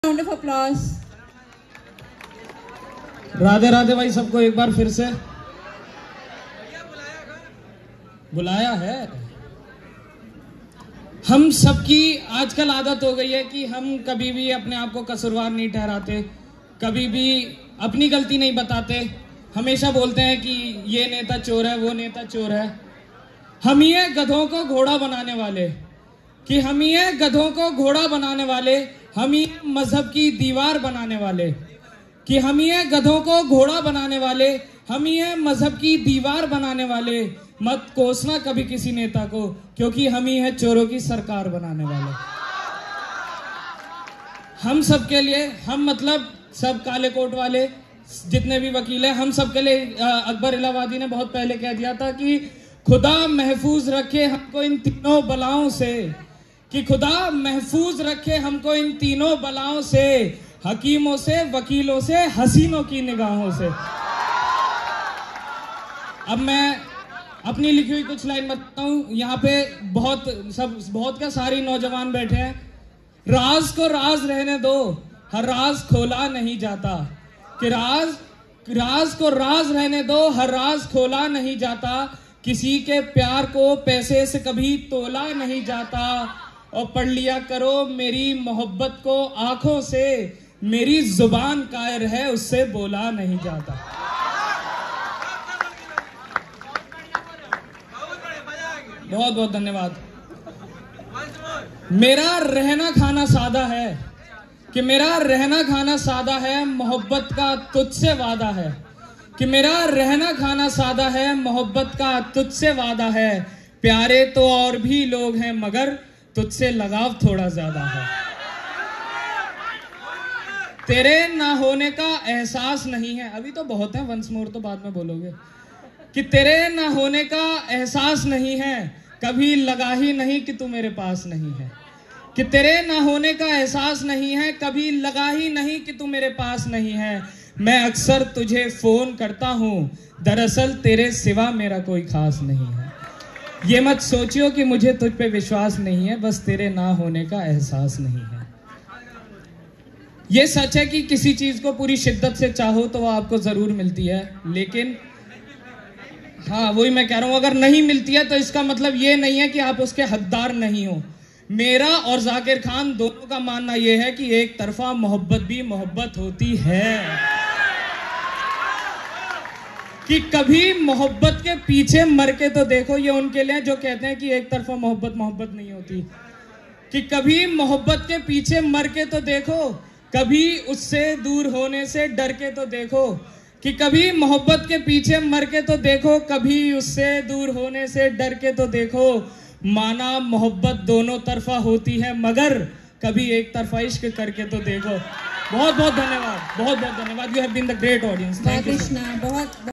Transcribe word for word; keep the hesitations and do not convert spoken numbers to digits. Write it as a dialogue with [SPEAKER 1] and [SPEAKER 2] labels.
[SPEAKER 1] Round of applause.
[SPEAKER 2] Radhe Radhe भाई सबको एक बार फिर से बुलाया है। हम सबकी आजकल आदत हो गई है कि हम कभी भी अपने आप को कसूरवार नहीं ठहराते, कभी भी अपनी गलती नहीं बताते। हमेशा बोलते हैं कि ये नेता चोर है, वो नेता चोर है। हम ही है गधों को घोड़ा बनाने वाले, कि हम ही है गधों को घोड़ा बनाने वाले, हम ही मजहब की दीवार बनाने वाले, कि हम ही है गधों को घोड़ा बनाने वाले, हम ही है मजहब की दीवार बनाने वाले। मत कोसना कभी किसी नेता को, क्योंकि हम ही है चोरों की सरकार बनाने वाले। हम सबके लिए, हम मतलब सब काले कोट वाले जितने भी वकील हैं, हम सबके लिए अकबर इलाहाबादी ने बहुत पहले कह दिया था कि खुदा महफूज रखे हमको इन तीनों बलाओं से, कि खुदा महफूज रखे हमको इन तीनों बलाओं से, हकीमों से, वकीलों से, हसीनों की निगाहों से। अब मैं अपनी लिखी हुई कुछ लाइन बताता हूं। यहाँ पे बहुत सब बहुत क्या सारी नौजवान बैठे हैं। राज को राज रहने दो, हर राज खोला नहीं जाता, कि राज राज को राज रहने दो, हर राज खोला नहीं जाता, किसी के प्यार को पैसे से कभी तोला नहीं जाता। और पढ़ लिया करो मेरी मोहब्बत को आंखों से, मेरी जुबान कायर है उससे बोला नहीं जाता। बहुत बहुत धन्यवाद। मेरा रहना खाना सादा है, कि मेरा रहना खाना सादा है, मोहब्बत का तुझसे वादा है, कि मेरा रहना खाना सादा है, मोहब्बत का तुझसे वादा है। प्यारे तो और भी लोग हैं मगर तुझसे लगाव थोड़ा ज्यादा है। तेरे ना होने का एहसास नहीं है, अभी तो बहुत है, वंस मोर तो बाद में बोलोगे, कि तेरे ना होने का एहसास नहीं है, कभी लगा ही नहीं कि तू मेरे पास नहीं है, कि तेरे ना होने का एहसास नहीं है, कभी लगा ही नहीं कि तू मेरे पास नहीं है। मैं अक्सर तुझे फोन करता हूँ, दरअसल तेरे सिवा मेरा कोई खास नहीं है। ये मत सोचियो कि मुझे तुझ पे विश्वास नहीं है, बस तेरे ना होने का एहसास नहीं है। ये सच है कि किसी चीज को पूरी शिद्दत से चाहो तो वो आपको जरूर मिलती है, लेकिन हाँ वही मैं कह रहा हूं, अगर नहीं मिलती है तो इसका मतलब ये नहीं है कि आप उसके हकदार नहीं हो। मेरा और जाकिर खान दोनों का मानना यह है कि एक तरफा मोहब्बत भी मोहब्बत होती है, कि कभी मोहब्बत के पीछे मर के तो देखो। ये उनके लिए जो कहते हैं कि एक तरफा मोहब्बत मोहब्बत नहीं होती, कि कभी मोहब्बत के पीछे मर के तो देखो, कभी उससे दूर होने से डर के तो देखो, कि कभी मोहब्बत के पीछे मर के तो देखो, कभी उससे दूर होने से डर के तो देखो। माना मोहब्बत दोनों तरफा होती है, मगर कभी एक तरफा इश्क करके तो देखो। बहुत बहुत धन्यवाद, बहुत बहुत धन्यवाद। You have been the great audience. Thank you.
[SPEAKER 1] बहुत